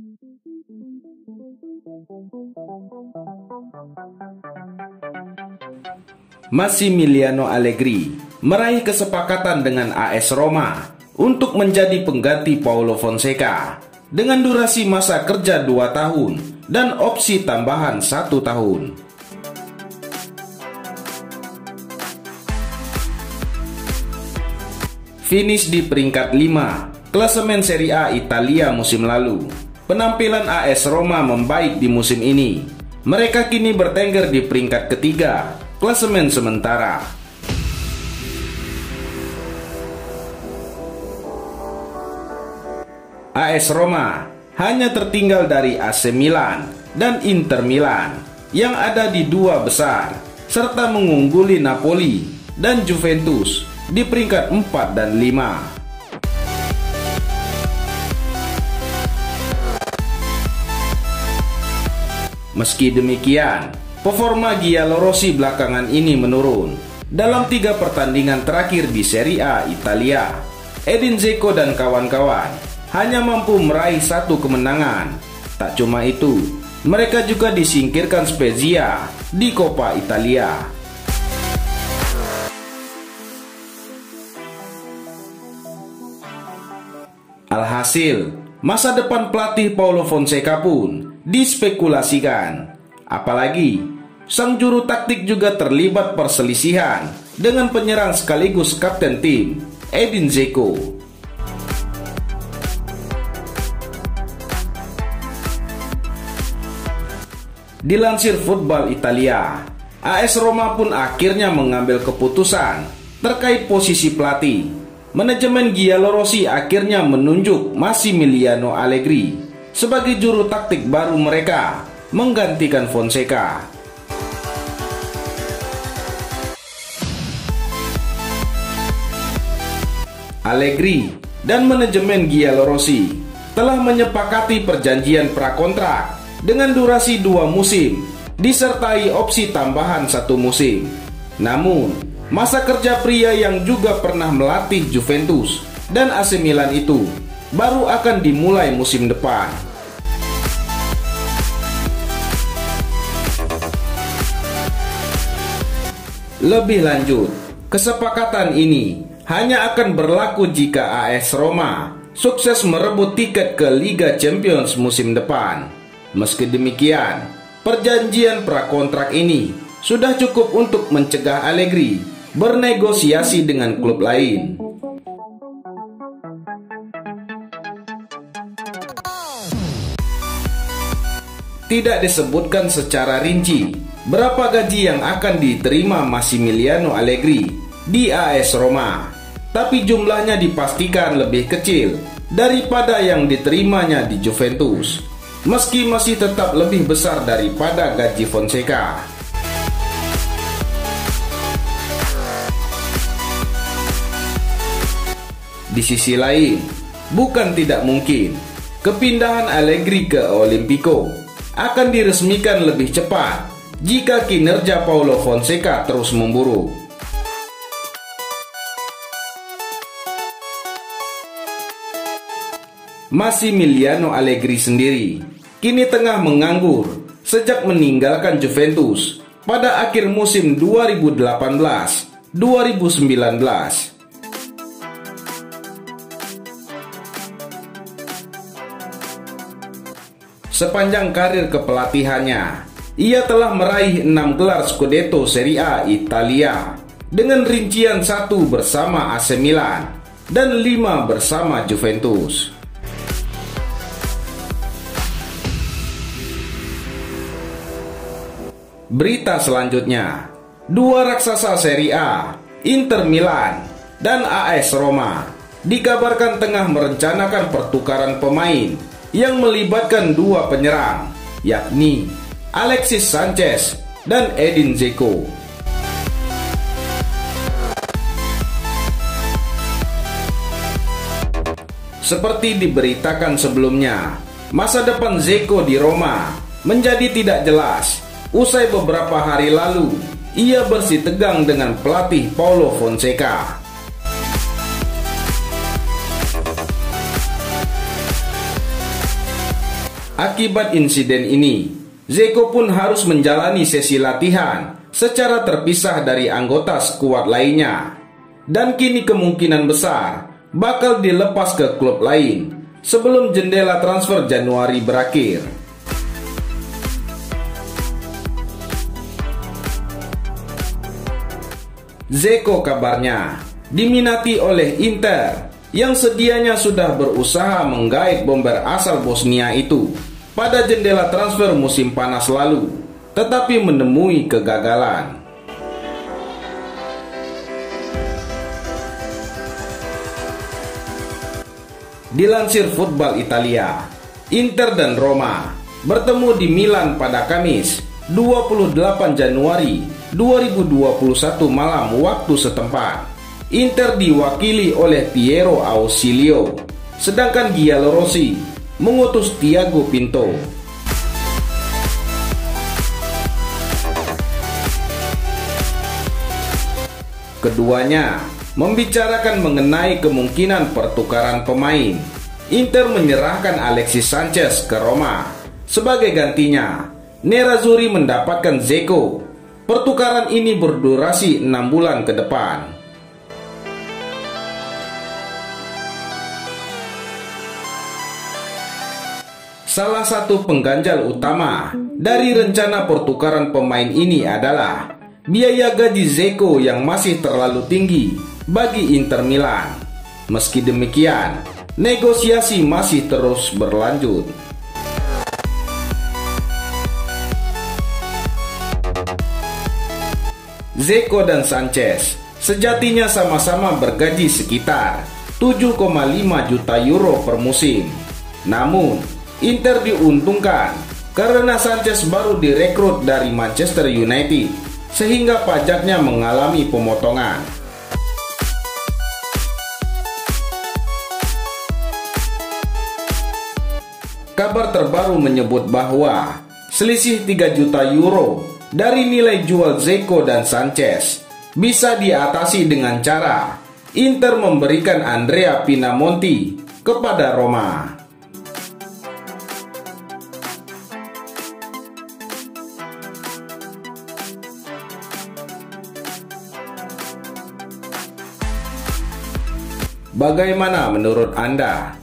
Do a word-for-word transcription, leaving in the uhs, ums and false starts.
Massimiliano Allegri meraih kesepakatan dengan A S Roma untuk menjadi pengganti Paulo Fonseca dengan durasi masa kerja dua tahun dan opsi tambahan satu tahun. Finish di peringkat lima klasemen Serie A Italia musim lalu. Penampilan A S Roma membaik di musim ini. Mereka kini bertengger di peringkat ketiga klasemen sementara. A S Roma hanya tertinggal dari A C Milan dan Inter Milan yang ada di dua besar, serta mengungguli Napoli dan Juventus di peringkat empat dan lima. Meski demikian, performa Giallorossi belakangan ini menurun. Dalam tiga pertandingan terakhir di Serie A Italia, Edin Dzeko dan kawan-kawan hanya mampu meraih satu kemenangan. Tak cuma itu, mereka juga disingkirkan Spezia di Coppa Italia. Alhasil, masa depan pelatih Paulo Fonseca pun dispekulasikan. Apalagi, sang juru taktik juga terlibat perselisihan dengan penyerang sekaligus kapten tim, Edin Dzeko. Dilansir Football Italia, A S Roma pun akhirnya mengambil keputusan terkait posisi pelatih. Manajemen Giallorossi akhirnya menunjuk Massimiliano Allegri sebagai juru taktik baru mereka, menggantikan Fonseca. Allegri dan manajemen Giallorossi telah menyepakati perjanjian prakontrak dengan durasi dua musim, disertai opsi tambahan satu musim. Namun, masa kerja pria yang juga pernah melatih Juventus dan A C Milan itu baru akan dimulai musim depan. Lebih lanjut, kesepakatan ini hanya akan berlaku jika A S Roma sukses merebut tiket ke Liga Champions musim depan. Meski demikian, perjanjian prakontrak ini sudah cukup untuk mencegah Allegri bernegosiasi dengan klub lain. Tidak disebutkan secara rinci berapa gaji yang akan diterima Massimiliano Allegri di A S Roma, tapi jumlahnya dipastikan lebih kecil daripada yang diterimanya di Juventus, meski masih tetap lebih besar daripada gaji Fonseca. Di sisi lain, bukan tidak mungkin kepindahan Allegri ke Olimpico akan diresmikan lebih cepat jika kinerja Paulo Fonseca terus memburuk. Massimiliano Allegri sendiri kini tengah menganggur sejak meninggalkan Juventus pada akhir musim dua ribu delapan belas dua ribu sembilan belas. Sepanjang karir kepelatihannya, ia telah meraih enam gelar Scudetto Serie A Italia dengan rincian satu bersama A C Milan dan lima bersama Juventus. Berita selanjutnya, dua raksasa Serie A, Inter Milan dan A S Roma, dikabarkan tengah merencanakan pertukaran pemain yang melibatkan dua penyerang, yakni Alexis Sanchez dan Edin Dzeko. Seperti diberitakan sebelumnya, masa depan Dzeko di Roma menjadi tidak jelas usai beberapa hari lalu ia bersitegang dengan pelatih Paulo Fonseca. Akibat insiden ini, Dzeko pun harus menjalani sesi latihan secara terpisah dari anggota skuad lainnya, dan kini kemungkinan besar bakal dilepas ke klub lain sebelum jendela transfer Januari berakhir. Dzeko kabarnya diminati oleh Inter yang sedianya sudah berusaha menggait bomber asal Bosnia itu pada jendela transfer musim panas lalu, tetapi menemui kegagalan. Dilansir Football Italia, Inter dan Roma bertemu di Milan pada Kamis dua puluh delapan Januari dua ribu dua puluh satu malam waktu setempat. Inter diwakili oleh Piero Ausilio, sedangkan Giallorossi mengutus Thiago Pinto. Keduanya membicarakan mengenai kemungkinan pertukaran pemain. Inter menyerahkan Alexis Sanchez ke Roma. Sebagai gantinya, Nerazzurri mendapatkan Dzeko. Pertukaran ini berdurasi enam bulan ke depan. Salah satu pengganjal utama dari rencana pertukaran pemain ini adalah biaya gaji Dzeko yang masih terlalu tinggi bagi Inter Milan. Meski demikian, negosiasi masih terus berlanjut. Dzeko dan Sanchez sejatinya sama-sama bergaji sekitar tujuh koma lima juta euro per musim. Namun, Inter diuntungkan karena Sanchez baru direkrut dari Manchester United, sehingga pajaknya mengalami pemotongan. Kabar terbaru menyebut bahwa selisih tiga juta euro dari nilai jual Dzeko dan Sanchez bisa diatasi dengan cara Inter memberikan Andrea Pinamonti kepada Roma. Bagaimana menurut Anda?